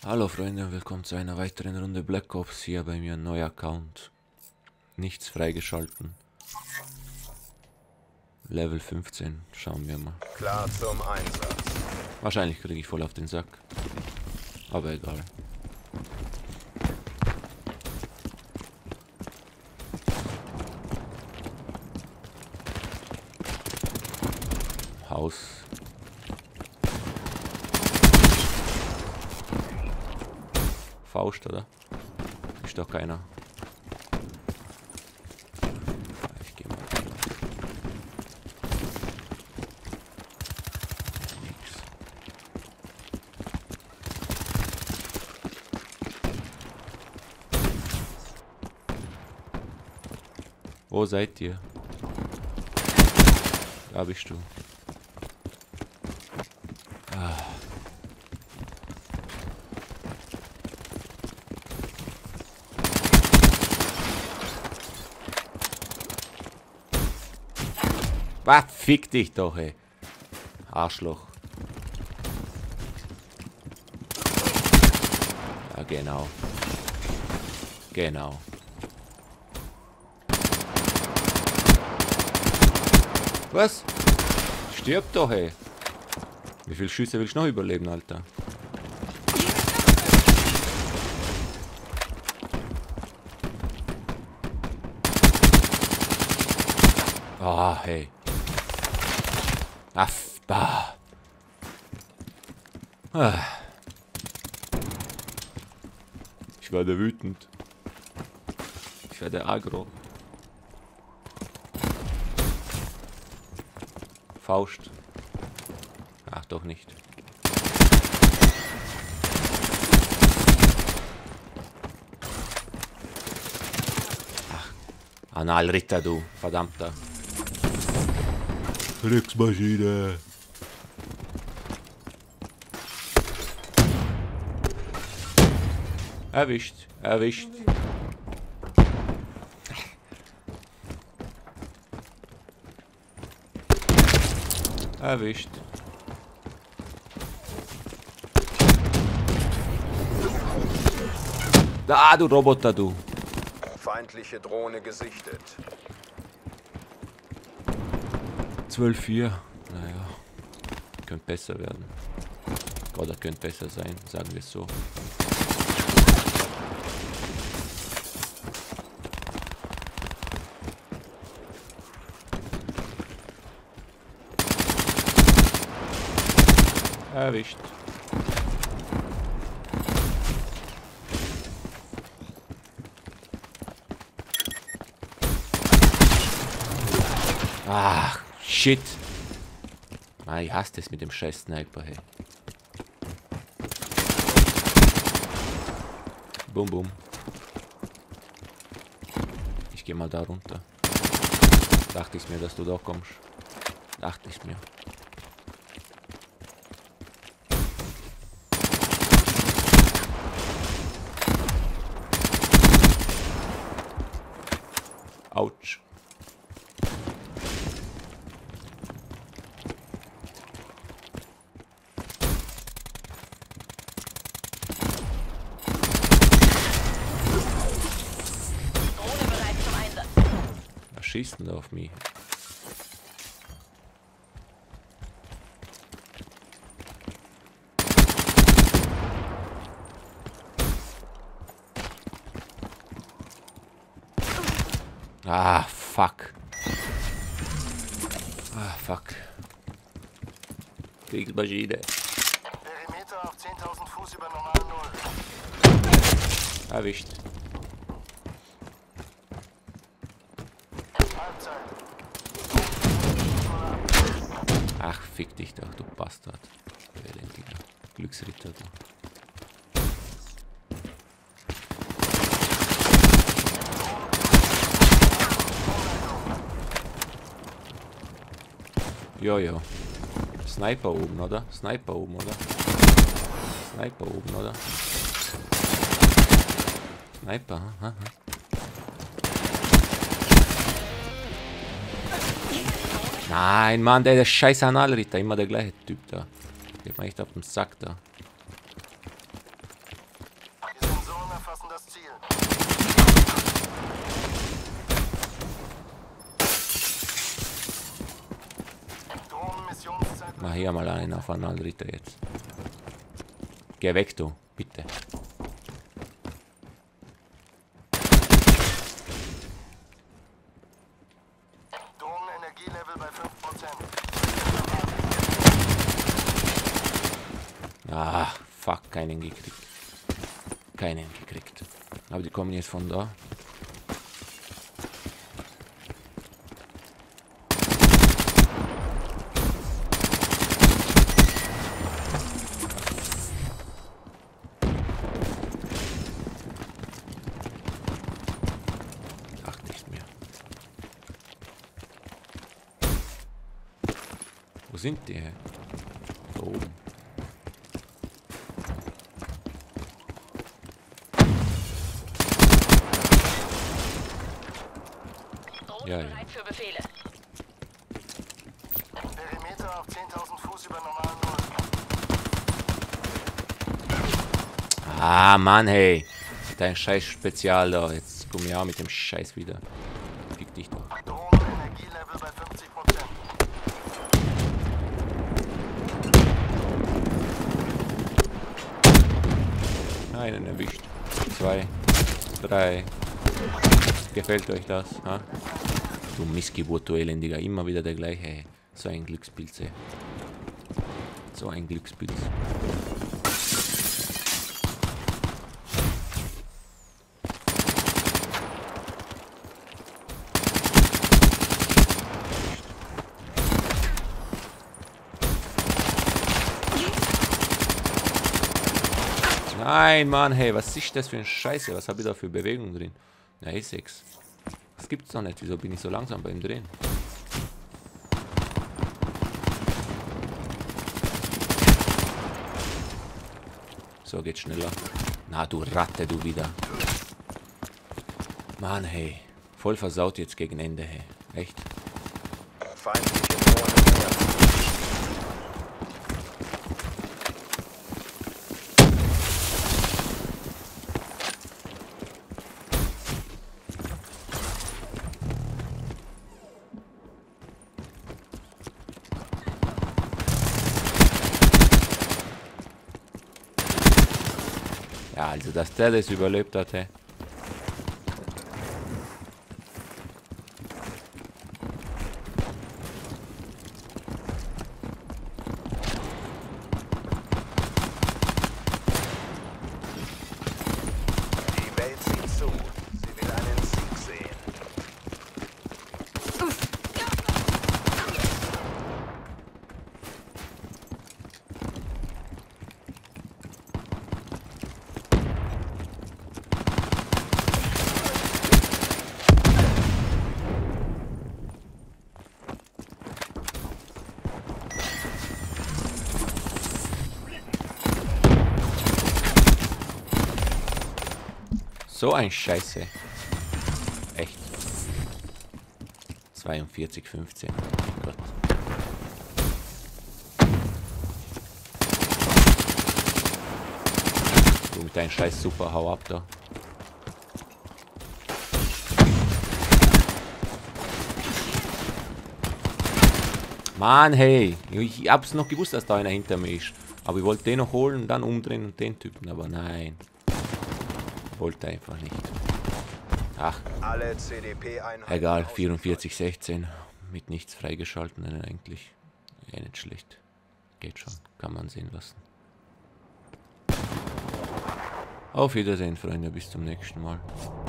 Hallo Freunde, willkommen zu einer weiteren Runde Black Ops. Hier bei mir ein neuer Account. Nichts freigeschalten. Level 15, schauen wir mal. Klar zum Einsatz. Wahrscheinlich kriege ich voll auf den Sack. Aber egal. Haus. Faust, oder? Ist doch keiner. Ich geh mal. Nix. Wo seid ihr? Da bist du. Was? Fick dich doch, ey. Arschloch. Ja, genau. Genau. Was? Stirb doch, ey. Wie viele Schüsse willst du noch überleben, Alter? Ah, hey. Bah. Ich werde wütend. Ich werde aggro. Faust. Ach, doch nicht. Ach, Analritter, du verdammter. Kriegsmaschine. Erwischt, erwischt. Erwischt. Ah, du Roboter, du. Feindliche Drohne gesichtet. 12-4. Naja. Könnte besser werden. Oder könnte besser sein, sagen wir es so. Erwischt. Ach, shit. Ah, ich hasse es mit dem scheiß Sniper, hey. Bum, bum. Ich geh mal da runter. Dachte ich mir, dass du da kommst. Dachte ich mir. Autsch. Drohne bereit zum Einsatz. Was schießt denn da auf mich? Ah, fuck. Ah, fuck. Kriegsmaschine. Perimeter auf 10.000 Fuß über normal Null. Erwischt. Halbzeit. Ach, fick dich doch, du Bastard. Elendiger Glücksritter, du. Jojo. Sniper oben, oder? Sniper oben, oder? Sniper oben, oder? Sniper, ha? Nein, Mann, der scheiß Analritter, immer der gleiche Typ da. Geht mir echt auf den Sack da. Ziel. Drohnenmissionszeit. Mach hier mal einen auf einen Ritter jetzt. Geh weg, du, bitte. Drohnenenergielevel bei 5%. Ah, fuck, keinen gekriegt. Keinen gekriegt. Aber die kommen jetzt von da. Ach, nicht mehr. Wo sind die? Da oben. Ja, ja. Bereit für Befehle. Perimeter auf 10.000 Fuß über normalen Null. Ah, Mann, hey. Dein scheiß Spezial da. Jetzt komm ich auch mit dem Scheiß wieder. Fick dich doch. Drohnenenergielevel bei 50%. Einen erwischt. 2, 3. Gefällt euch das? Ha? Du Missgeburt, du Elendiger. Immer wieder der gleiche. Hey. So ein Glückspilz, ey. So ein Glückspilz. Nein, Mann, hey, was ist das für ein Scheiße? Was habe ich da für Bewegung drin? Na, E6. Das gibt's doch nicht. Wieso bin ich so langsam beim Drehen? So, geht schneller. Na, du Ratte, du wieder. Mann, hey. Voll versaut jetzt gegen Ende, hey. Echt? Feindliche Drohne. Ja, also, dass der das überlebt hat, hey. Die Welt sieht zu. Sie will einen Sieg sehen. So ein Scheiße. Echt. 42, 15. Oh Gott. Du mit deinem Scheiß super, hau ab da. Mann, hey. Ich hab's noch gewusst, dass da einer hinter mir ist. Aber ich wollte den noch holen und dann umdrehen und den Typen. Aber nein. Wollte einfach nicht. Ach, Alle CDP-Einheiten. egal, 44, 16. Mit nichts freigeschalten, eigentlich. Ja, nicht schlecht. Geht schon, kann man sehen lassen. Auf Wiedersehen, Freunde, bis zum nächsten Mal.